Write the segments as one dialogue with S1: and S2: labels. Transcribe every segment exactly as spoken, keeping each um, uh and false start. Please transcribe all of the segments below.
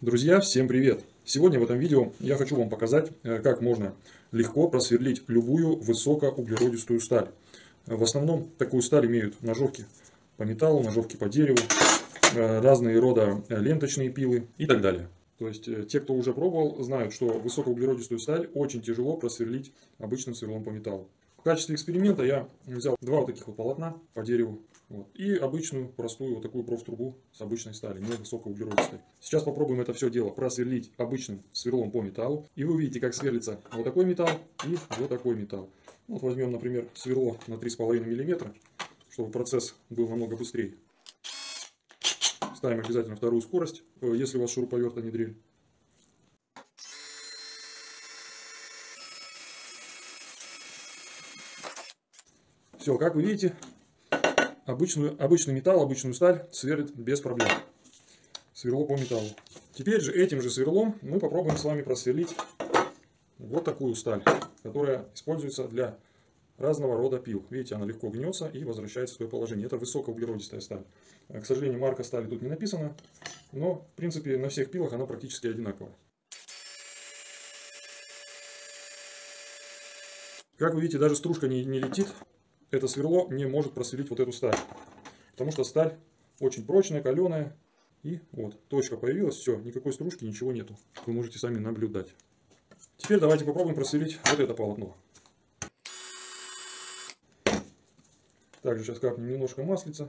S1: Друзья, всем привет! Сегодня в этом видео я хочу вам показать, как можно легко просверлить любую высокоуглеродистую сталь. В основном такую сталь имеют ножовки по металлу, ножовки по дереву, разные рода ленточные пилы и так далее. То есть те, кто уже пробовал, знают, что высокоуглеродистую сталь очень тяжело просверлить обычным сверлом по металлу. В качестве эксперимента я взял два вот таких вот полотна по дереву вот, и обычную простую вот такую профтрубу с обычной стали, не высокоуглеродистой. Сейчас попробуем это все дело просверлить обычным сверлом по металлу. И вы увидите, как сверлится вот такой металл и вот такой металл. Вот возьмем, например, сверло на три с половиной миллиметра, чтобы процесс был намного быстрее. Ставим обязательно вторую скорость, если у вас шуруповерт, а не дрель. Все, как вы видите, обычную, обычный металл, обычную сталь сверлит без проблем. Сверло по металлу. Теперь же этим же сверлом мы попробуем с вами просверлить вот такую сталь, которая используется для разного рода пил. Видите, она легко гнется и возвращается в свое положение. Это высокоуглеродистая сталь. К сожалению, марка стали тут не написана, но в принципе на всех пилах она практически одинаковая. Как вы видите, даже стружка не, не летит. Это сверло не может просверлить вот эту сталь, потому что сталь очень прочная, каленая. И вот, точка появилась, все, никакой стружки, ничего нету. Вы можете сами наблюдать. Теперь давайте попробуем просверлить вот это полотно. Также сейчас капнем немножко маслица.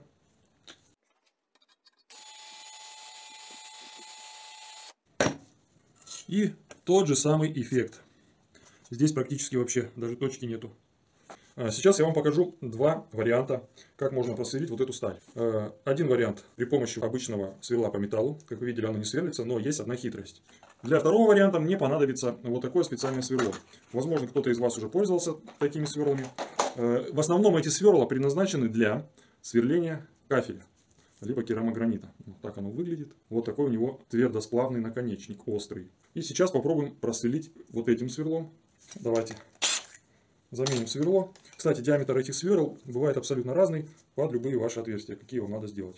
S1: И тот же самый эффект. Здесь практически вообще даже точки нету. Сейчас я вам покажу два варианта, как можно просверлить вот эту сталь. Один вариант при помощи обычного сверла по металлу. Как вы видели, оно не сверлится, но есть одна хитрость. Для второго варианта мне понадобится вот такое специальное сверло. Возможно, кто-то из вас уже пользовался такими сверлами. В основном эти сверла предназначены для сверления кафеля, либо керамогранита. Вот так оно выглядит. Вот такой у него твердосплавный наконечник, острый. И сейчас попробуем просверлить вот этим сверлом. Давайте заменим сверло. Кстати, диаметр этих сверл бывает абсолютно разный под любые ваши отверстия, какие вам надо сделать.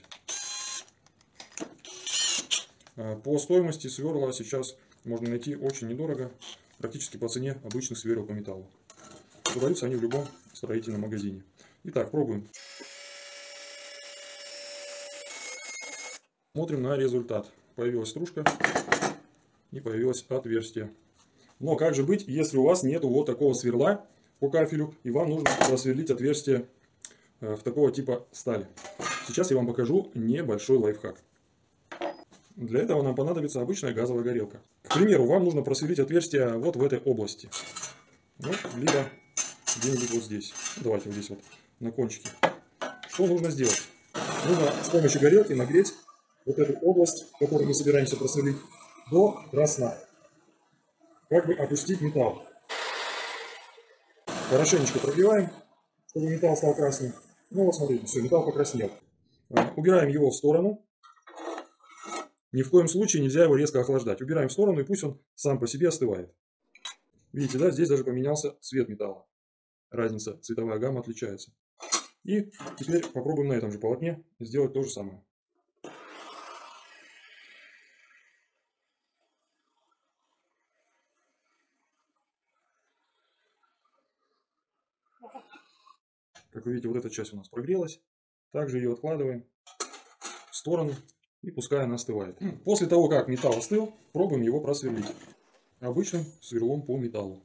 S1: По стоимости сверла сейчас можно найти очень недорого, практически по цене обычных сверл по металлу. Продаются они в любом строительном магазине. Итак, пробуем. Смотрим на результат. Появилась стружка и появилось отверстие. Но как же быть, если у вас нету вот такого сверла по кафелю, и вам нужно просверлить отверстие в такого типа стали? Сейчас я вам покажу небольшой лайфхак. Для этого нам понадобится обычная газовая горелка. К примеру, вам нужно просверлить отверстие вот в этой области. Вот, либо где-нибудь вот здесь. Давайте вот здесь вот, на кончике. Что нужно сделать? Нужно с помощью горелки нагреть вот эту область, которую мы собираемся просверлить, до красна. Как бы опустить металл. Хорошенечко прогреваем, чтобы металл стал красным. Ну вот смотрите, все, металл покраснел. Убираем его в сторону. Ни в коем случае нельзя его резко охлаждать. Убираем в сторону, и пусть он сам по себе остывает. Видите, да, здесь даже поменялся цвет металла. Разница, цветовая гамма отличается. И теперь попробуем на этом же полотне сделать то же самое. Как вы видите, вот эта часть у нас прогрелась. Также ее откладываем в сторону и пускай она остывает. После того, как металл остыл, пробуем его просверлить обычным сверлом по металлу.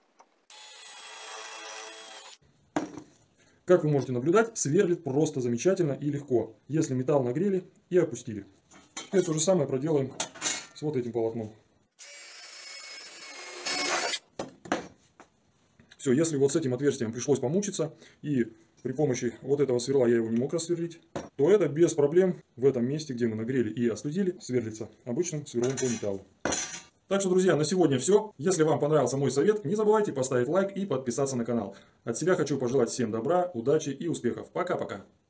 S1: Как вы можете наблюдать, сверлит просто замечательно и легко, если металл нагрели и опустили. Теперь то же самое проделаем с вот этим полотном. Все, если вот с этим отверстием пришлось помучиться, и при помощи вот этого сверла я его не мог рассверлить, то это без проблем в этом месте, где мы нагрели и остудили, сверлится обычным сверлом по металлу. Так что, друзья, на сегодня все. Если вам понравился мой совет, не забывайте поставить лайк и подписаться на канал. От себя хочу пожелать всем добра, удачи и успехов. Пока-пока.